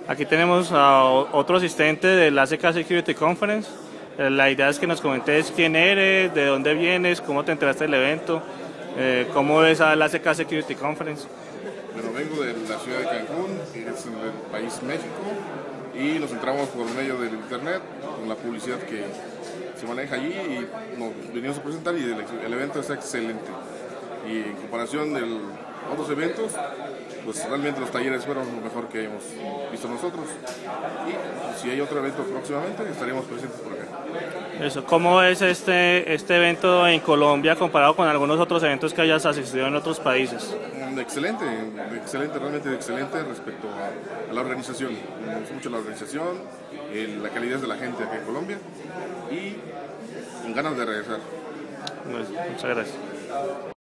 Aquí tenemos a otro asistente del ACK Security Conference. La idea es que nos comentes quién eres, de dónde vienes, cómo te enteraste del evento, cómo ves al ACK Security Conference. Bueno, vengo de la ciudad de Cancún, que es el país México, y nos entramos por medio del internet, con la publicidad que se maneja allí, y nos venimos a presentar y el evento está excelente. Y en comparación de otros eventos, pues realmente los talleres fueron lo mejor que hemos visto nosotros. Y si hay otro evento próximamente, estaremos presentes por acá. Eso, ¿cómo es este evento en Colombia comparado con algunos otros eventos que hayas asistido en otros países? Excelente, realmente excelente respecto a la organización. Me gusta mucho la organización, la calidez de la gente aquí en Colombia y con ganas de regresar. Muchas gracias.